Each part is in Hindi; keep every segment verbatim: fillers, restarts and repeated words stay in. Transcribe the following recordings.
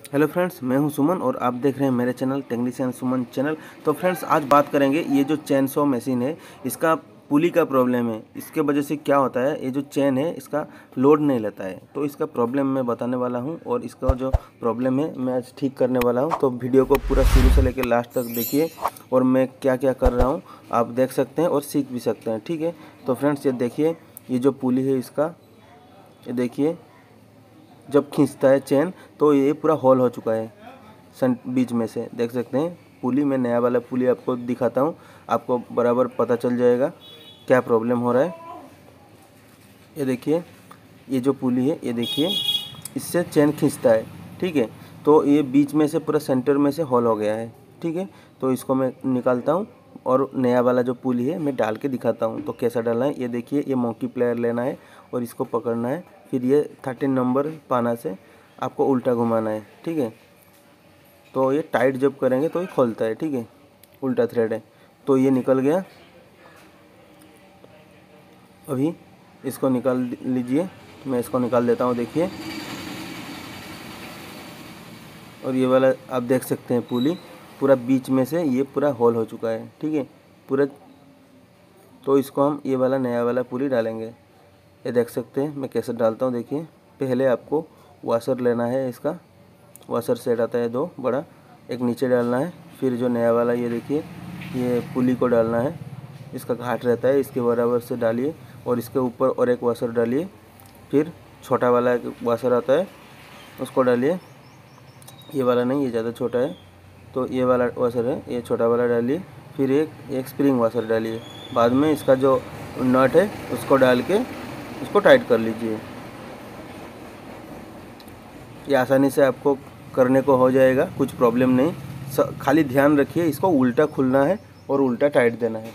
हेलो फ्रेंड्स, मैं हूं सुमन और आप देख रहे हैं मेरे चैनल टेक्नीशियन सुमन चैनल। तो फ्रेंड्स, आज बात करेंगे ये जो चेन सॉ मशीन है, इसका पुली का प्रॉब्लम है। इसके वजह से क्या होता है, ये जो चेन है इसका लोड नहीं लेता है। तो इसका प्रॉब्लम मैं बताने वाला हूं और इसका जो प्रॉब्लम है मैं आज ठीक करने वाला हूं। तो वीडियो को पूरा शुरू से लेकर लास्ट तक देखिए और मैं क्या क्या कर रहा हूँ आप देख सकते हैं और सीख भी सकते हैं। ठीक है, तो फ्रेंड्स ये देखिए, ये जो पुली है इसका, ये देखिए जब खींचता है चेन तो ये पूरा होल हो चुका है सन बीच में से, देख सकते हैं। पुली में नया वाला पुली आपको दिखाता हूँ, आपको बराबर पता चल जाएगा क्या प्रॉब्लम हो रहा है। ये देखिए, ये जो पुली है ये देखिए, इससे चेन खींचता है। ठीक है, तो ये बीच में से पूरा सेंटर में से होल हो गया है। ठीक है, तो इसको मैं निकालता हूँ और नया वाला जो पुली है मैं डाल के दिखाता हूँ तो कैसा डालना है। ये देखिए, ये मोंकी प्लेयर लेना है और इसको पकड़ना है, फिर ये थर्टीन नंबर पाना से आपको उल्टा घुमाना है। ठीक है, तो ये टाइट जब करेंगे तो ये खोलता है। ठीक है, उल्टा थ्रेड है तो ये निकल गया। अभी इसको निकाल लीजिए, मैं इसको निकाल देता हूँ। देखिए, और ये वाला आप देख सकते हैं पुली पूरा बीच में से ये पूरा होल हो चुका है। ठीक है, पूरा। तो इसको हम ये वाला नया वाला पुली डालेंगे। ये देख सकते हैं मैं कैसे डालता हूँ। देखिए, पहले आपको वाशर लेना है, इसका वाशर सेट आता है दो बड़ा, एक नीचे डालना है, फिर जो नया वाला ये देखिए ये पुली को डालना है। इसका घाट रहता है, इसके बराबर से डालिए और इसके ऊपर और एक वाशर डालिए, फिर छोटा वाला एक वाशर आता है उसको डालिए। ये वाला नहीं, ये ज़्यादा छोटा है तो ये वाला वाशर है, ये छोटा वाला डालिए, फिर एक एक स्प्रिंग वाशर डालिए। बाद में इसका जो नट है उसको डाल के उसको टाइट कर लीजिए। ये आसानी से आपको करने को हो जाएगा, कुछ प्रॉब्लम नहीं। खाली ध्यान रखिए, इसको उल्टा खुलना है और उल्टा टाइट देना है।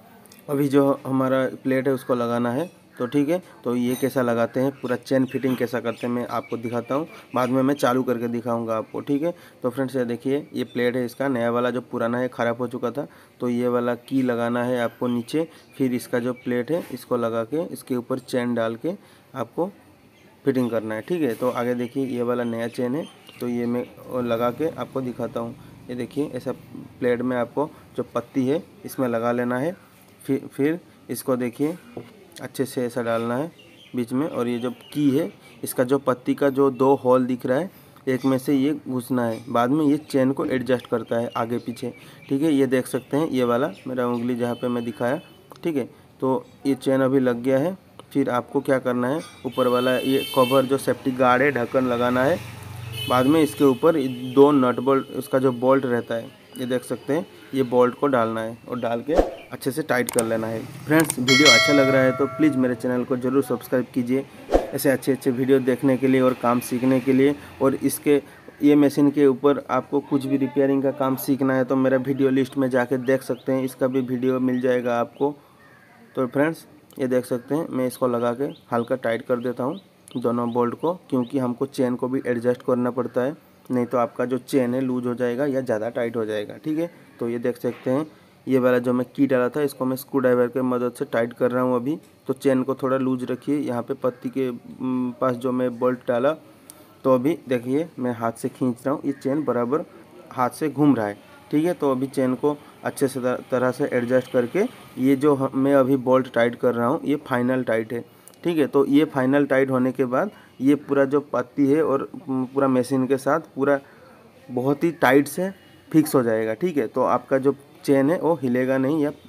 अभी जो हमारा प्लेट है उसको लगाना है। तो ठीक है, तो ये कैसा लगाते हैं, पूरा चेन फिटिंग कैसा करते हैं मैं आपको दिखाता हूँ, बाद में मैं चालू करके दिखाऊंगा आपको। ठीक है, तो फ्रेंड्स ये देखिए, ये प्लेट है इसका, नया वाला जो पुराना है ख़राब हो चुका था, तो ये वाला की लगाना है आपको नीचे, फिर इसका जो प्लेट है इसको लगा के इसके ऊपर चेन डाल के आपको फिटिंग करना है। ठीक है, तो आगे देखिए, ये वाला नया चेन है तो ये मैं लगा के आपको दिखाता हूँ। ये देखिए, ऐसा प्लेट में आपको जो पत्ती है इसमें लगा लेना है, फिर फिर इसको देखिए अच्छे से ऐसा डालना है बीच में, और ये जो की है इसका जो पत्ती का जो दो होल दिख रहा है, एक में से ये घुसना है। बाद में ये चेन को एडजस्ट करता है आगे पीछे। ठीक है, ये देख सकते हैं, ये वाला मेरा उंगली जहाँ पे मैं दिखाया। ठीक है, तो ये चेन अभी लग गया है। फिर आपको क्या करना है, ऊपर वाला ये कवर जो सेफ्टी गार्ड है, ढक्कन लगाना है। बाद में इसके ऊपर दो नट बोल्ट, उसका जो बोल्ट रहता है ये देख सकते हैं, ये बोल्ट को डालना है और डाल के अच्छे से टाइट कर लेना है। फ्रेंड्स, वीडियो अच्छा लग रहा है तो प्लीज़ मेरे चैनल को ज़रूर सब्सक्राइब कीजिए, ऐसे अच्छे अच्छे वीडियो देखने के लिए और काम सीखने के लिए। और इसके ये मशीन के ऊपर आपको कुछ भी रिपेयरिंग का काम सीखना है तो मेरा वीडियो लिस्ट में जाके देख सकते हैं, इसका भी वीडियो मिल जाएगा आपको। तो फ्रेंड्स, ये देख सकते हैं, मैं इसको लगा के हल्का टाइट कर देता हूँ दोनों बोल्ट को, क्योंकि हमको चेन को भी एडजस्ट करना पड़ता है, नहीं तो आपका जो चेन है लूज हो जाएगा या ज़्यादा टाइट हो जाएगा। ठीक है, तो ये देख सकते हैं, ये वाला जो मैं की डाला था इसको मैं स्क्रू ड्राइवर के मदद से टाइट कर रहा हूँ अभी। तो चेन को थोड़ा लूज रखिए। यहाँ पे पत्ती के पास जो मैं बोल्ट डाला, तो अभी देखिए मैं हाथ से खींच रहा हूँ, ये चेन बराबर हाथ से घूम रहा है। ठीक है, तो अभी चेन को अच्छे से तरह से एडजस्ट करके ये जो मैं अभी बोल्ट टाइट कर रहा हूँ ये फाइनल टाइट है। ठीक है, तो ये फाइनल टाइट होने के बाद ये पूरा जो पत्ती है और पूरा मशीन के साथ पूरा बहुत ही टाइट से फिक्स हो जाएगा। ठीक है, तो आपका जो चेन है वो हिलेगा नहीं या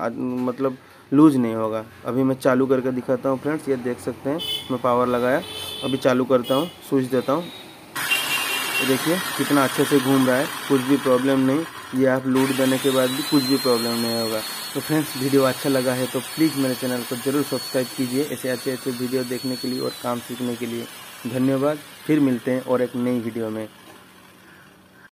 मतलब लूज नहीं होगा। अभी मैं चालू करके दिखाता हूँ फ्रेंड्स, ये देख सकते हैं, मैं पावर लगाया, अभी चालू करता हूँ, स्विच देता हूँ। देखिए कितना अच्छे से घूम रहा है, कुछ भी प्रॉब्लम नहीं। ये आप लोड देने के बाद भी कुछ भी प्रॉब्लम नहीं होगा। तो फ्रेंड्स, वीडियो अच्छा लगा है तो प्लीज़ मेरे चैनल को ज़रूर सब्सक्राइब कीजिए, ऐसे अच्छे अच्छे वीडियो देखने के लिए और काम सीखने के लिए। धन्यवाद, फिर मिलते हैं और एक नई वीडियो में।